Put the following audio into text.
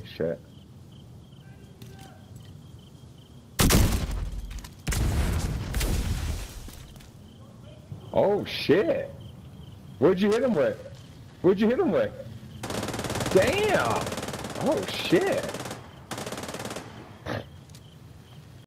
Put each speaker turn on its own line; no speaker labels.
shit. Oh shit. What'd you hit him with? What'd you hit him with? Damn. Oh shit.